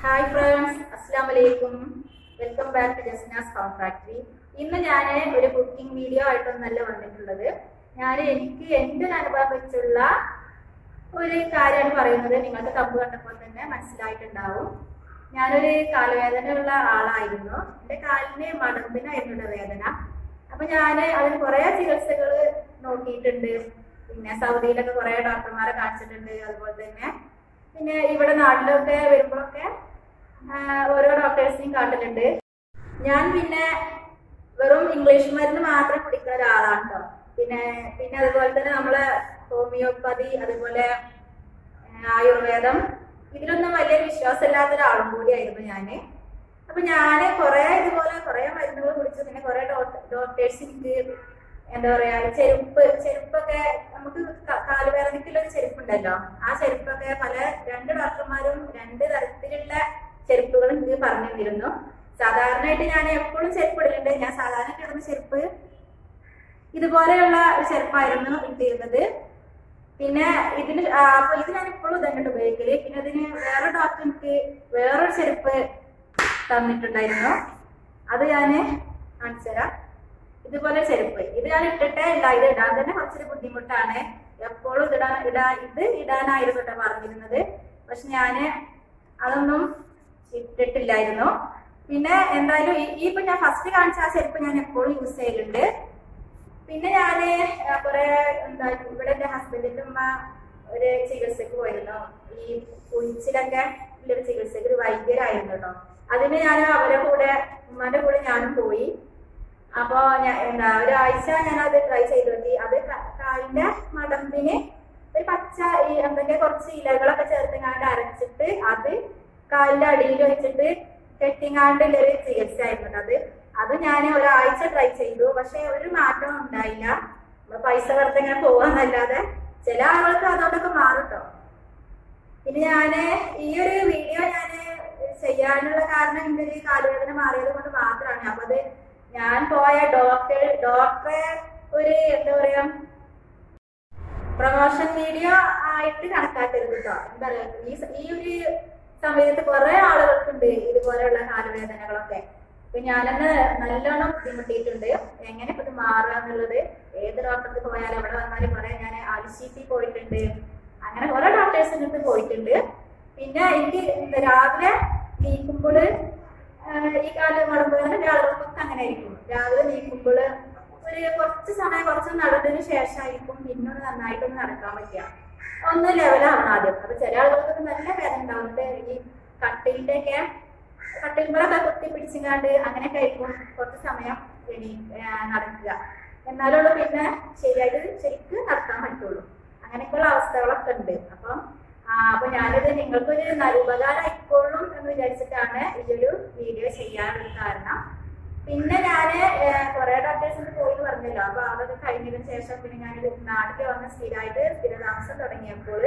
Hi friends, അസ്സലാമു അലൈക്കും. Welcome back to Jasna's home factory. ഇന്ന് ഞാൻ ഒരു കുക്കിംഗ് വീഡിയോ ആയിട്ടൊന്നല്ല വന്നിട്ടുള്ളത്. എനിക്ക് എൻ്റെ അനുഭവം വെച്ചുള്ള ഒരു കാര്യമാണ് പറയുന്നത്. നിങ്ങൾക്ക് തമ്പ് കണ്ടപ്പോൾ തന്നെ മനസ്സിലായിട്ടുണ്ടാവും. ഞാനൊരു കാലുവേദനയുള്ള ആളായിരുന്നു. എൻ്റെ കാലിന് മടമ്പിനായിരുന്നു വേദന. അപ്പൊ ഞാൻ അതിന് കുറെ ചികിത്സകൾ നോക്കിയിട്ടുണ്ട്. പിന്നെ സൗദിയിലൊക്കെ കുറെ ഡോക്ടർമാരെ കാണിച്ചിട്ടുണ്ട്. അതുപോലെ തന്നെ പിന്നെ ഇവിടെ നാട്ടിലൊക്കെ വരുമ്പോഴൊക്കെ ഓരോ ഡോക്ടേഴ്സിനെയും കാട്ടലുണ്ട്. ഞാൻ പിന്നെ വെറും ഇംഗ്ലീഷ് മരുന്ന് മാത്രം കുടിക്കുന്ന ഒരാളാണ് കേട്ടോ. പിന്നെ അതുപോലെ തന്നെ നമ്മളെ ഹോമിയോപ്പതി, അതുപോലെ ആയുർവേദം, ഇതിലൊന്നും വലിയ വിശ്വാസമില്ലാത്ത ഒരാളും കൂടിയായിരുന്നു ഞാന്. അപ്പൊ ഞാന് ഇതുപോലെ മരുന്നുകൾ കുടിച്ചു. പിന്നെ കുറെ ഡോക്ടേഴ്സ് എനിക്ക് എന്താ പറയാ, ചെരുപ്പൊക്കെ നമുക്ക് കാലുവേദനയ്ക്കുള്ള ഒരു ചെരുപ്പുണ്ടല്ലോ, ആ ചെരുപ്പൊക്കെ രണ്ട് ഡോക്ടർമാരും രണ്ട് തരത്തിലുള്ള ചെരുപ്പുകൾ എനിക്ക് പറഞ്ഞു തന്നിരുന്നു. സാധാരണയായിട്ട് ഞാൻ എപ്പോഴും ചെരുപ്പ് ഇടലുണ്ട്. ഞാൻ സാധാരണ കിടന്ന ചെരുപ്പ് ഇതുപോലെയുള്ള ഒരു ചെരുപ്പായിരുന്നു ഇട്ടിരുന്നത്. പിന്നെ ഇത് ഞാൻ ഇപ്പോഴും ഇതങ്ങോട്ട് ഉപയോഗിക്കല്. പിന്നെ അതിന് വേറെ ഡോക്ടർ എനിക്ക് വേറൊരു ചെരുപ്പ് തന്നിട്ടുണ്ടായിരുന്നു. അത് ഞാന് കാണിച്ചു തരാം. ഇതുപോലെ ചെരുപ്പ് ഇത് ഞാൻ ഇട്ടിട്ടേ ഇല്ല. ഇത് ഇടാൻ തന്നെ കുറച്ചൊരു ബുദ്ധിമുട്ടാണ്. എപ്പോഴും ഇത് ഇടാനായിരുന്നു കേട്ടോ പറഞ്ഞിരുന്നത്. പക്ഷെ ഞാന് അതൊന്നും ഇട്ടിട്ടില്ലായിരുന്നു. പിന്നെ എന്തായാലും ഇപ്പൊ ഞാൻ ഫസ്റ്റ് കാണിച്ച ആ ചെരുപ്പ് ഞാൻ എപ്പോഴും യൂസ് ചെയ്യലുണ്ട്. പിന്നെ ഞാന് ഇവിടെ എന്റെ ഹസ്ബൻഡിന്റെ ഉമ്മ ഒരു ചികിത്സക്ക് പോയിരുന്നു. ഈ കുഴിച്ചിലൊക്കെ ഉള്ളൊരു ചികിത്സക്ക് ഒരു വൈദ്യരായിരുന്നു കേട്ടോ. അതിന് ഞാൻ ഉമ്മാന്റെ കൂടെ ഞാനും പോയി. അപ്പൊ ഒരാഴ്ച ഞാനത് ട്രൈ ചെയ്ത് നോക്കി. അത് കാലിന്റെ മടമ്പിന് ഒരു പച്ച എന്തൊക്കെ കുറച്ച് ഇലകളൊക്കെ ചേർത്തങ്ങാണ്ട് അരച്ചിട്ട് അത് കാലിന്റെ അടിയിൽ വെച്ചിട്ട് കെട്ടിങ്ങാണ്ടുള്ള ഒരു ചികിത്സ ആയിരുന്നു അത് ഞാൻ ഒരാഴ്ച ട്രൈ ചെയ്തു. പക്ഷെ ഒരു മാറ്റവും ഉണ്ടായില്ല. പൈസ വെറുതെ ഇങ്ങനെ പോവാന്നല്ലാതെ ചില ആളുകൾക്ക് അതോടൊക്കെ മാറുട്ടോ. പിന്നെ ഈ ഒരു വീഡിയോ ചെയ്യാനുള്ള കാരണം എൻ്റെ ഒരു കാലുവേദന മാറിയത് കൊണ്ട് മാത്രമാണ്. അപ്പൊ അത് ഞാൻ പോയ ഡോക്ടറെ ഒരു എന്താ പറയാ, പ്രൊമോഷൻ വീഡിയോ ആയിട്ട് കണക്കാക്കരുത് കേട്ടോ. എന്താ പറയാ, ഈ ഒരു സമയത്ത് കുറെ ആളുകൾക്കുണ്ട് ഇതുപോലെയുള്ള കാലുവേദനകളൊക്കെ. അപ്പൊ ഞാനന്ന് നല്ലോണം ബുദ്ധിമുട്ടിയിട്ടുണ്ട്. എങ്ങനെ ഇപ്പൊ ഇത് മാറുക എന്നുള്ളത്. ഏത് ഡോക്ടർക്ക് പോയാലും അവിടെ വന്നാലും പറയാം. ഞാൻ ആൽശീറ്റി പോയിട്ടുണ്ട്, അങ്ങനെ കുറെ ഡോക്ടേഴ്സിൻ്റെ അടുത്ത് പോയിട്ടുണ്ട്. പിന്നെ എനിക്ക് രാവിലെ നീക്കുമ്പോൾ ഈ കാല് മടമ്പുവേദന ആളുകൾക്കൊക്കെ അങ്ങനെ ആയിരിക്കും. രാവിലെ നീക്കുമ്പോൾ കുറച്ച് നടന്നതിന് ശേഷമായിരിക്കും പിന്നെ നന്നായിട്ടൊന്ന് നടക്കാൻ പറ്റുക. ഒന്ന് ലെവലാവണം ആദ്യം. അപ്പൊ ചില ആളുകൾക്കൊക്കെ നല്ല വേദന ഉണ്ടാവുന്നുണ്ട്. ഈ കട്ടിൽമേലൊക്കെ കുത്തി പിടിച്ചിങ്ങാണ്ട് അങ്ങനെയൊക്കെ ആയിരിക്കും കുറച്ച് സമയം നടക്കുക. എന്നാലുള്ള പിന്നെ ശരിക്ക് നടക്കാൻ പറ്റുള്ളൂ. അങ്ങനെയൊക്കെയുള്ള അവസ്ഥകളൊക്കെ ഉണ്ട്. അപ്പൊ ഞാനിത് നിങ്ങൾക്കൊരു നല്ല ഉപകാരമായിക്കോളും എന്ന് വിചാരിച്ചിട്ടാണ് ഈ ഒരു വീഡിയോ ചെയ്യാനുള്ള കാരണം. പിന്നെ കുറെ ഡോക്ടേഴ്സിന് പോയി പറഞ്ഞല്ലോ. അപ്പൊ അതൊക്കെ കഴിഞ്ഞതിന് ശേഷം പിന്നെ ഞാനൊരു നാട്ടിൽ വന്ന് സ്ഥിരതാമസം തുടങ്ങിയപ്പോൾ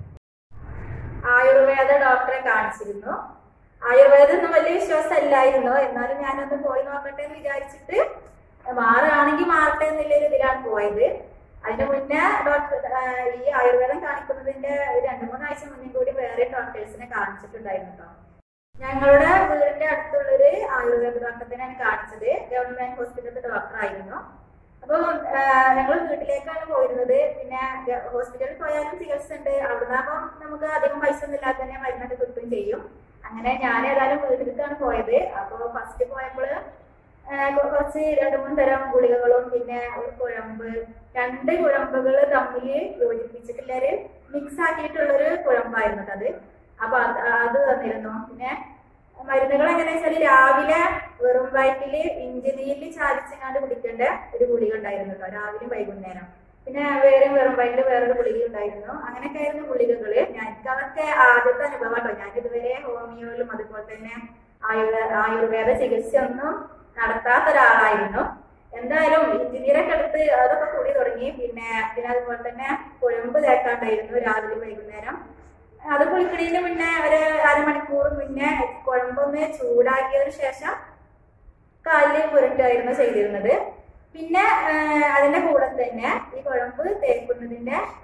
ആയുർവേദ ഡോക്ടറെ കാണിച്ചിരുന്നു. ആയുർവേദം വലിയ വിശ്വാസമല്ലായിരുന്നു. എന്നാലും ഞാനൊന്ന് പോയി നോക്കട്ടെ എന്ന് വിചാരിച്ചിട്ട് മാറുകയാണെങ്കിൽ മാറട്ടെ എന്നുള്ളൊരു ഇതിലാണ് പോയത്. അതിന് മുന്നേ ഈ ആയുർവേദം കാണിക്കുന്നതിന്റെ 2-3 ആഴ്ച മുന്നേ കൂടി വേറെ ഡോക്ടേഴ്സിനെ കാണിച്ചിട്ടുണ്ടായിരുന്നു കേട്ടോ. ഞങ്ങളുടെ വീടിന്റെ അടുത്തുള്ളൊരു ആയുർവേദ ഡോക്ടറിനെയാണ് കാണിച്ചത്. ഗവൺമെന്റ് ഹോസ്പിറ്റലിലെ ഡോക്ടർ ആയിരുന്നു. അപ്പൊ ഞങ്ങൾ വീട്ടിലേക്കാണ് പോയിരുന്നത്. പിന്നെ ഹോസ്പിറ്റലിൽ പോയാലും ചികിത്സ ഉണ്ട്. അവിടുന്നാകുമ്പോൾ നമുക്ക് അധികം പൈസ ഒന്നും ഇല്ലാതെ തന്നെ മരുന്നൊക്കെ കിട്ടുകയും ചെയ്യും. അങ്ങനെ ഞാൻ ഏതായാലും വീട്ടിലേക്കാണ് പോയത്. അപ്പൊ ഫസ്റ്റ് പോയപ്പോൾ കുറച്ച് 2-3 തരം ഗുളികകളും പിന്നെ ഒരു കുഴമ്പ്, 2 കുഴമ്പുകൾ തമ്മിൽ യോജിപ്പിച്ചിട്ടുള്ളൊരു മിക്സ് ആക്കിയിട്ടുള്ളൊരു കുഴമ്പായിരുന്നു അത്. അപ്പൊ അത് തന്നിരുന്നു. പിന്നെ മരുന്നുകൾ എങ്ങനെയാ വെച്ചാല് രാവിലെ വെറും വയറ്റില് ഇഞ്ചി നീരിൽ ചാലിച്ചങ്ങാണ്ട് കുടിക്കേണ്ട ഒരു ഗുളിക ഉണ്ടായിരുന്നു കേട്ടോ, രാവിലെ വൈകുന്നേരം. പിന്നെ വെറും വയറ്റില് വേറൊരു ഗുളിക ഉണ്ടായിരുന്നു. അങ്ങനെയൊക്കെ ആയിരുന്നു ഗുളികകള്. എനിക്ക് അതൊക്കെ ആദ്യത്തെ അനുഭവം കേട്ടോ. ഞാൻ ഇതുവരെ ഹോമിയോയിലും അതുപോലെ തന്നെ ആയുർവേദ ചികിത്സ ഒന്നും നടത്താത്ത ഒരാളായിരുന്നു. എന്തായാലും ഇഞ്ചിനീരൊക്കെ എടുത്ത് അതൊക്കെ കൂടി തുടങ്ങി. പിന്നെ അതുപോലെ തന്നെ കുഴമ്പ് തേക്കാണ്ടായിരുന്നു രാവിലെ വൈകുന്നേരം. അത് കുളിക്കണതിന് മുന്നേ ഒരു അരമണിക്കൂർ മുന്നേ കുഴമ്പൊന്ന് ചൂടാക്കിയതിനു ശേഷം കാലിൽ പുരട്ടുകയായിരുന്നു ചെയ്തിരുന്നത്. പിന്നെ അതിന്റെ കൂടെ തന്നെ ഈ കുഴമ്പ്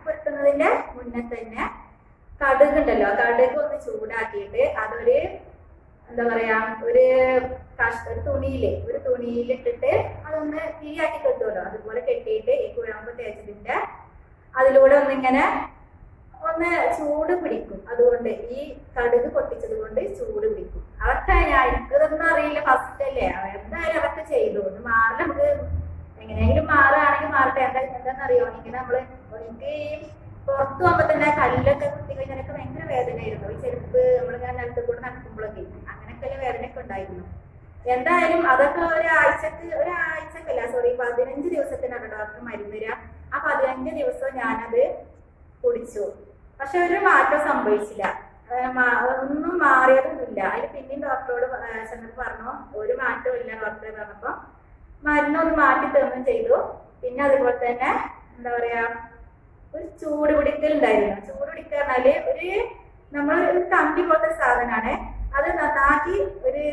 പുരട്ടുന്നതിന്റെ മുന്നേ തന്നെ കടുക് ഉണ്ടല്ലോ, കടുക് ഒന്ന് ചൂടാക്കിയിട്ട് അതൊരു എന്താ പറയാ ഒരു തുണിയിലിട്ടിട്ട് അതൊന്ന് തീയാക്കി കെട്ടുമല്ലോ, അതുപോലെ കെട്ടിയിട്ട് ഈ കുഴമ്പ് തേച്ചതിന്റെ അതിലൂടെ ഒന്ന് ചൂട് പിടിക്കും. അതുകൊണ്ട് ഈ കടുക് പൊട്ടിച്ചത് കൊണ്ട് ചൂട് പിടിക്കും. അതൊക്കെ എനിക്കതൊന്നും അറിയില്ല, ഫസ്റ്റ് അല്ലേ, എന്തായാലും അതൊക്കെ ചെയ്തു. ഒന്ന് മാറില്ല, നമുക്ക് എങ്ങനെയെങ്കിലും മാറുകയാണെങ്കിൽ മാറട്ടെ. എന്താണെന്നറിയോ, ഇങ്ങനെ എനിക്ക് ഈ പുറത്തു പോകുമ്പോ തന്നെ കല്ലൊക്കെ കുത്തി കഴിഞ്ഞാലൊക്കെ ഭയങ്കര വേദനയായിരുന്നു. ഈ ചെരുപ്പ് നമ്മളിങ്ങനെ നിലത്ത് കൂടെ നടക്കുമ്പോഴൊക്കെ അങ്ങനെയൊക്കെ വേദനയൊക്കെ ഉണ്ടായിരുന്നു. എന്തായാലും അതൊക്കെ ഒരാഴ്ചക്കല്ല, സോറി 15 ദിവസത്തിനാണ് ഡോക്ടർ മരുന്ന് തരിക. ആ 15 ദിവസം ഞാനത് കുടിച്ചു. പക്ഷെ ഒരു മാറ്റം സംഭവിച്ചില്ല, ഒന്നും മാറിയതൊന്നുമില്ല. അതിൽ പിന്നെയും ഡോക്ടറോട് ചെന്നപ്പോ പറഞ്ഞു ഒരു മാറ്റവും ഇല്ല ഡോക്ടറെ പറഞ്ഞപ്പോ മരുന്നൊന്ന് മാറ്റി തരുകയും ചെയ്തു. പിന്നെ അതുപോലെ തന്നെ എന്താ പറയാ, ഒരു ചൂട് പിടിക്കലുണ്ടായിരുന്നു. ചൂട് പിടിക്കുക പറഞ്ഞാല് നമ്മളൊരു കമ്പി പോലത്തെ സാധനമാണ്. അത് നന്നാക്കി ഒരു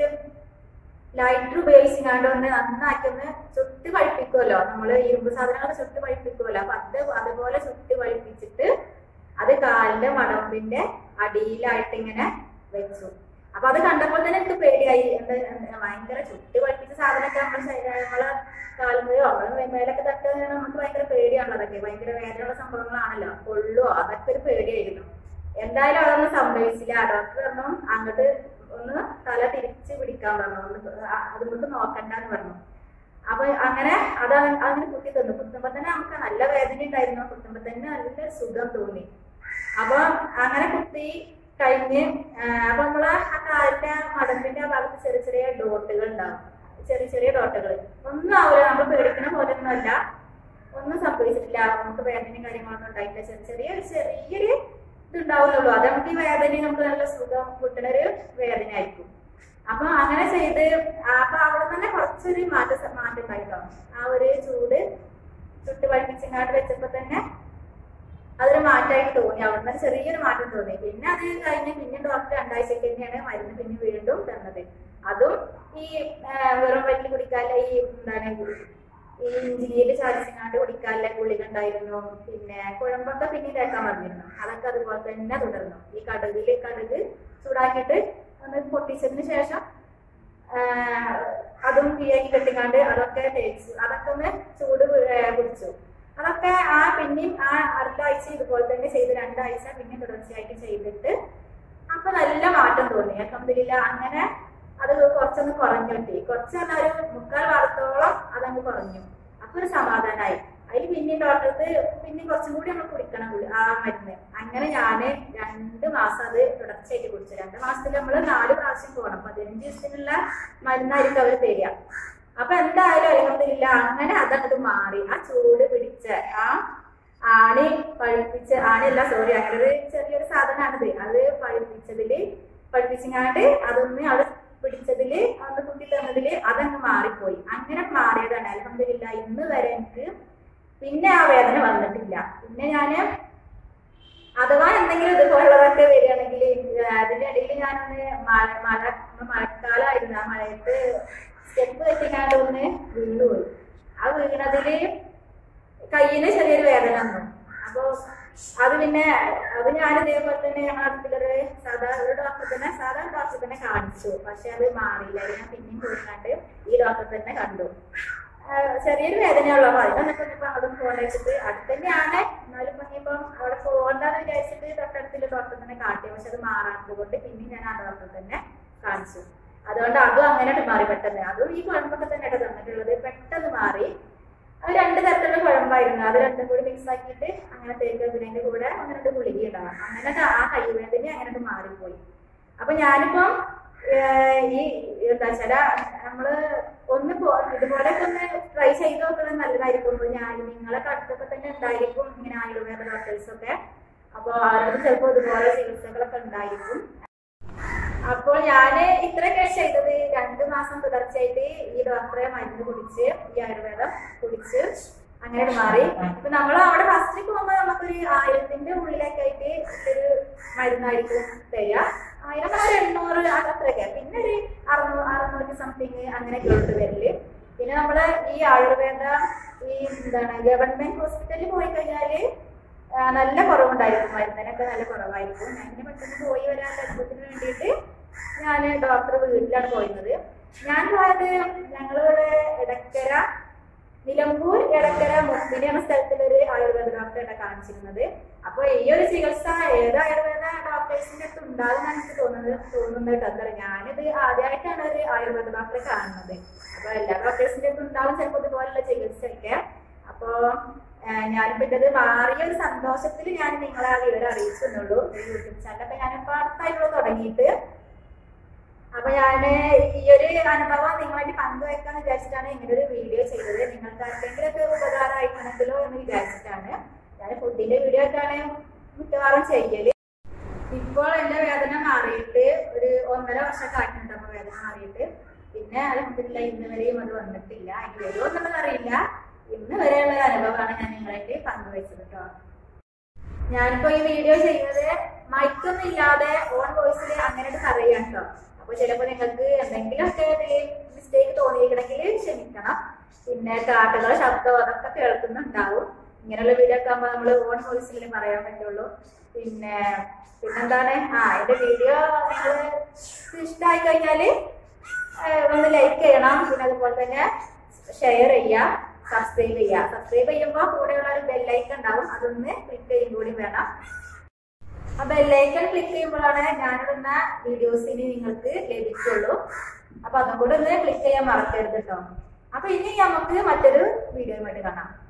ലൈറ്റർ ഉപയോഗിച്ചിങ്ങാണ്ട് നന്നാക്കി ചുട്ട് പഴിപ്പിക്കുമല്ലോ, നമ്മള് ഇരുമ്പ് സാധനങ്ങൾ ചുട്ട് പഴിപ്പിക്കുമല്ലോ. അപ്പൊ അതുപോലെ ചുട്ട് പഴിപ്പിച്ചിട്ട് അത് കാലിന്റെ മടമ്പിന്റെ അടിയിലായിട്ട് ഇങ്ങനെ വെച്ചു. അപ്പൊ അത് കണ്ടപ്പോൾ തന്നെ എനിക്ക് പേടിയായി. ഭയങ്കര ചുട്ട് പഴിപ്പിച്ച സാധനമൊക്കെ നമ്മളെ കാലുമ്പോഴോ നമ്മളെ മേലൊക്കെ തട്ടുക നമുക്ക് ഭയങ്കര പേടിയാണല്ലോ. അതൊക്കെ ഭയങ്കര വേദനയുള്ള സംഭവങ്ങളാണല്ലോ, കൊള്ളുവോ, അതൊക്കെ ഒരു പേടിയായിരുന്നു. എന്തായാലും അതൊന്നും സംഭവിച്ചില്ല. ഡോക്ടർ പറഞ്ഞു അങ്ങോട്ട് ഒന്ന് തല തിരിച്ച് പിടിക്കാൻ പറഞ്ഞു, അതുകൊണ്ട് നോക്കണ്ടെന്ന് പറഞ്ഞു. അപ്പൊ അങ്ങനെ അങ്ങനെ കുത്തി തന്നു. കുത്തുമ്പോ തന്നെ നമുക്ക് നല്ല വേദന ഉണ്ടായിരുന്നു, കുത്തുമ്പോ തന്നെ നല്ല സുഖം തോന്നി. അപ്പൊ അങ്ങനെ കുത്തി കഴിഞ്ഞ് അപ്പൊ നമ്മളെ ആ കാലിന്റെ മടമ്പിന്റെ ആ ഭാഗത്ത് ചെറിയ ചെറിയ ഡോട്ടുകൾ ഉണ്ടാവും, ചെറിയ ഡോട്ടുകൾ. ഒന്നും ആവില്ല, നമ്മൾ പേടിക്കുന്ന പോലെ ഒന്നും അല്ല, ഒന്നും സംഭവിച്ചിട്ടില്ല. നമുക്ക് വേദനയും കാര്യങ്ങളൊന്നും ഉണ്ടായിട്ടില്ല. ചെറിയൊരു ഇതുണ്ടാവുന്നുള്ളൂ. അത് നമുക്ക് ഈ വേദന നമുക്ക് നല്ല സുഖം കിട്ടുന്ന ഒരു വേദന ആയിരിക്കും. അപ്പൊ അങ്ങനെ ചെയ്ത് അപ്പൊ അവിടെ തന്നെ കുറച്ചൊരു മാറ്റം ഉണ്ടായിട്ടോ. ആ ഒരു ചുട്ട് പഠിപ്പിച്ചങ്ങാട്ട് വെച്ചപ്പോ തന്നെ അതൊരു മാറ്റമായിട്ട് തോന്നി. അവിടെ നിന്ന് ചെറിയൊരു മാറ്റം തോന്നി. പിന്നെ അത് കഴിഞ്ഞ് പിന്നെ ഡോക്ടർ 2 ആഴ്ചക്ക് തന്നെയാണ് മരുന്ന് പിന്നെ വീണ്ടും തന്നത്. അതും ഈ വെറും വയറ്റിൽ കുടിക്കാനുള്ള ഈ ഇഞ്ചിനീര് ചാടിച്ചങ്ങാണ്ട് കുടിക്കാനുള്ള ഗുളിക ഉണ്ടായിരുന്നു. പിന്നെ കുഴമ്പൊക്കെ പിന്നെ തേക്കാൻ പറഞ്ഞിരുന്നു. അതൊക്കെ അതുപോലെ തന്നെ തുടർന്നു. ഈ കടുക് ചൂടാക്കിയിട്ട് ഒന്ന് പൊട്ടിച്ചതിന് ശേഷം അതും തീയാക്കി കെട്ടിക്കാണ്ട് അതൊക്കെ തേച്ചു. അതൊക്കെ ഒന്ന് ചൂട് പിടിച്ചു. അതൊക്കെ പിന്നെയും അടുത്ത ആഴ്ച ഇതുപോലെ തന്നെ ചെയ്ത് 2 ആഴ്ച പിന്നെ തുടർച്ചയായിട്ട് ചെയ്തിട്ട് അപ്പൊ നല്ല മാറ്റം തോന്നി. അൽഹംദുലില്ലാ. അങ്ങനെ അത് കുറച്ചൊന്ന് കുറഞ്ഞു കിട്ടി. കുറച്ച് പറഞ്ഞാൽ ഒരു 3/4 ഭാഗത്തോളം അതങ്ങ് കുറഞ്ഞു. അപ്പൊ ഒരു സമാധാനമായി. അതിൽ പിന്നെയും ഡോക്ടർക്ക് പിന്നെ കുറച്ചും കൂടി നമ്മൾ കുടിക്കണം ആ മരുന്ന്. അങ്ങനെ ഞാന് 2 മാസം അത് തുടർച്ചയായിട്ട് കുടിച്ചു. 2 മാസത്തിൽ നമ്മൾ 4 പ്രാവശ്യം പോകണം. 15 ദിവസത്തിനുള്ള മരുന്നായിരിക്കും അവർ തരിക. അപ്പൊ എന്തായാലും അൽഹംദുലില്ലാ അങ്ങനെ അതങ്ങോട്ട് മാറി. ആ ചൂട് പിടിച്ച ആണിയല്ല സോറി, അങ്ങനെ ഒരു ചെറിയൊരു സാധനമാണിത്. അത് പഴുപ്പിച്ചങ്ങാണ്ട് അതൊന്ന് അവിടെ പിടിച്ചതില് അത് കുത്തി തന്നതില് അതങ്ങ് മാറിപ്പോയി. അങ്ങനെ മാറിയതാണ് അൽഹംദുലില്ലാ. ഇന്ന് വരെ എനിക്ക് പിന്നെ ആ വേദന വന്നിട്ടില്ല. പിന്നെ ഞാന് അഥവാ എന്തെങ്കിലും ഇതുപോലുള്ളതൊക്കെ വരികയാണെങ്കിൽ അതിന്റെ ഇടയിൽ ഞാനൊന്ന് മഴക്കാലമായിരുന്നു. ആ മഴയത്ത് സ്റ്റെപ്പ് വെച്ചിങ്ങാണ്ട് ഒന്ന് വീണുപോയി. ആ വീണതില് കയ്യിന് ചെറിയൊരു വേദന വന്നു. അപ്പൊ അത് ഞാൻ ഇതേപോലെ തന്നെ ഞങ്ങളുടെ അടുത്തുള്ളൊരു സാധാ ഡോക്ടർ തന്നെ കാണിച്ചു. പക്ഷെ അത് മാറിയില്ല. ഞാൻ പിന്നെയും പോയിക്കാണ്ട് ഈ ഡോക്ടർ തന്നെ കണ്ടു. ചെറിയൊരു വേദനയുള്ളൂ. അപ്പൊ അതിനൊക്കെ ഇപ്പൊ അങ്ങോട്ടും പോകാൻ വെച്ചിട്ട് അടുത്ത് തന്നെയാണ്. എന്നാലും ഇപ്പം അവിടെ പോകണ്ടെന്ന് വിചാരിച്ചിട്ട് തൊട്ടടുത്തുള്ള ഡോക്ടർ തന്നെ കാട്ടി. പക്ഷെ അത് മാറാത്തത് കൊണ്ട് പിന്നെ ഞാൻ ആ ഡോക്ടർ തന്നെ കാണിച്ചു. അതുകൊണ്ട് അതും അങ്ങനെ മാറി പെട്ടെന്ന്. അതും ഈ കുഴമ്പൊക്കെ തന്നെ തന്നിട്ടുള്ളത് പെട്ടെന്ന് മാറി. അത് 2 തരത്തിലുള്ള കുഴമ്പായിരുന്നു. അത് രണ്ടും കൂടി മിക്സ് ആക്കിയിട്ട് അങ്ങനെ തേക്കുന്നതിന്റെ കൂടെ 1-2 ഗുളിക ഉണ്ടാവും. അങ്ങനെ ആ കൈവേദന അങ്ങനെ മാറിപ്പോയി. അപ്പൊ ഞാനിപ്പം ഈ എന്താ വെച്ചാൽ നമ്മള് ഇതുപോലെയൊക്കെ ഒന്ന് ട്രൈ ചെയ്ത് നോക്കുന്നത് നല്ലതായിരിക്കും. നിങ്ങളൊക്കെ അടുത്തൊക്കെ തന്നെ ഉണ്ടായിരിക്കും ഇങ്ങനെ ആയുർവേദ ഡോക്ടേഴ്സൊക്കെ. അപ്പോൾ അവരോട് ചിലപ്പോൾ ഇതുപോലെ ചികിത്സകളൊക്കെ ഉണ്ടായിരിക്കും. അപ്പോൾ ഞാന് ഇത്രയൊക്കെയാണ് ചെയ്തത്. 2 മാസം തുടർച്ചയായിട്ട് ഈ ഡോക്ടറെ മരുന്ന് കുടിച്ച് ഈ ആയുർവേദം കുടിച്ച് അങ്ങനെ മാറി. ഇപ്പൊ നമ്മൾ അവിടെ ഫസ്റ്റ് പോകുമ്പോൾ നമുക്കൊരു 1000ന്റെ ഉള്ളിലൊക്കെ ആയിട്ട് ഒരു മരുന്നായിരിക്കും തരിക. 1000-800 അത്രയൊക്കെ. പിന്നെ ഒരു 600 സംതിങ് അങ്ങനെയൊക്കെ ഉണ്ട് വരല്. പിന്നെ നമ്മള് ഈ ആയുർവേദ ഗവൺമെന്റ് ഹോസ്പിറ്റലിൽ പോയി കഴിഞ്ഞാല് നല്ല കുറവുണ്ടായിരിക്കും. മരുന്നിനൊക്കെ നല്ല കുറവായിരിക്കും. അങ്ങനെ പെട്ടെന്ന് പോയി വരാൻ എളുപ്പത്തിന് വേണ്ടിയിട്ട് ഞാൻ ഡോക്ടർ വീട്ടിലാണ് പോയിരുന്നത്. ഞാൻ പോയത് ഞങ്ങളിവിടെ എടക്കര, നിലമ്പൂർ എടക്കര മുപ്പിനി എന്ന സ്ഥലത്തിലൊരു ആയുർവേദ ഡോക്ടറെ കാണിച്ചിരുന്നത്. അപ്പൊ ഈ ഒരു ചികിത്സ ഏത് ആയുർവേദ ഡോക്ടേഴ്സിന്റെ അടുത്ത് ഉണ്ടാകുന്ന എനിക്ക് തോന്നുന്നത് കേട്ടോ. ഞാനിത് ആദ്യമായിട്ടാണ് ഒരു ആയുർവേദ ഡോക്ടറെ കാണുന്നത്. അപ്പൊ എല്ലാ ഡോക്ടേഴ്സിന്റെ അടുത്ത് ഉണ്ടാവും ചിലപ്പോൾ ഇതുപോലുള്ള ചികിത്സയൊക്കെ. അപ്പൊ ഞാനിപ്പോ ഇത് മാറിയ ഒരു സന്തോഷത്തിൽ ഞാൻ നിങ്ങളെ ആ വിവരം അറിയിച്ചെന്നുള്ളൂ. യൂട്യൂബ് ചാനലൊക്കെ ഞാനിപ്പോ അടുത്തായിട്ടുള്ള തുടങ്ങിയിട്ട്. അപ്പൊ ഞാന് ഈ ഒരു അനുഭവം നിങ്ങളായിട്ട് പങ്കുവെക്കാന്ന് വിചാരിച്ചിട്ടാണ് ഇങ്ങനെ ഒരു വീഡിയോ ചെയ്തത്. നിങ്ങൾക്ക് ആർക്കെങ്കിലും ഒക്കെ ഉപകാരമായിട്ടുണ്ടല്ലോ എന്ന് വിചാരിച്ചിട്ടാണ്. ഞാൻ ഫുഡിന്റെ വീഡിയോ ഒക്കെയാണ് മിക്കവാറും ചെയ്യല്. ഇപ്പോൾ എന്റെ വേദന മാറിയിട്ട് ഒരു 1.5 വർഷമൊക്കെ ആയിട്ടുണ്ട്. അപ്പൊ വേദന മാറിയിട്ട് പിന്നെ അൽഹംദുലില്ലാഹ് ഇന്ന് വരെയും അത് വന്നിട്ടില്ല. എനിക്ക് വരുമോ എന്നുള്ളത് അറിയില്ല. ഇന്ന് വരെയുള്ള അനുഭവമാണ് ഞാൻ നിങ്ങളായിട്ട് പങ്കുവെച്ചത് കേട്ടോ. ഞാനിപ്പോ ഈ വീഡിയോ ചെയ്യുന്നത് മൈക്കൊന്നും ഇല്ലാതെ ഓൺ വോയിസിൽ അങ്ങനെയൊക്കെ പറയാം കേട്ടോ. അപ്പൊ ചിലപ്പോ നിങ്ങൾക്ക് എന്തെങ്കിലുമൊക്കെ മിസ്റ്റേക്ക് തോന്നിയിരിക്കണമെങ്കിൽ ക്ഷമിക്കണം. പിന്നെ കാട്ടുകളോ ശബ്ദമോ അതൊക്കെ കേൾക്കുന്നുണ്ടാവും. ഇങ്ങനെയുള്ള വീഡിയോ ഒക്കെ ആകുമ്പോൾ നമ്മൾ ഓൺ വോയിസിൽ പറയാൻ പറ്റുള്ളൂ. പിന്നെന്താണ്, എന്റെ വീഡിയോ നിങ്ങൾ ഇഷ്ടമായി കഴിഞ്ഞാല് ഒന്ന് ലൈക്ക് ചെയ്യണം. പിന്നെ അതുപോലെ തന്നെ ഷെയർ ചെയ്യുക, സബ്സ്ക്രൈബ് ചെയ്യുക. സബ്സ്ക്രൈബ് ചെയ്യുമ്പോൾ കൂടെയുള്ള ഒരു ബെല്ലൈക്കൺ ഉണ്ടാവും, അതൊന്ന് ക്ലിക്ക് ചെയ്യും കൂടി വേണം. ആ ബെല്ലൈക്കൺ ക്ലിക്ക് ചെയ്യുമ്പോഴാണ് ഞാനിടുന്ന വീഡിയോസിന് നിങ്ങൾക്ക് ലഭിക്കുള്ളൂ. അപ്പൊ അതും കൂടെ ഒന്ന് ക്ലിക്ക് ചെയ്യാൻ മറക്കരുത് കേട്ടോ. അപ്പൊ ഇനി നമുക്ക് മറ്റൊരു വീഡിയോയുമായിട്ട് കാണാം.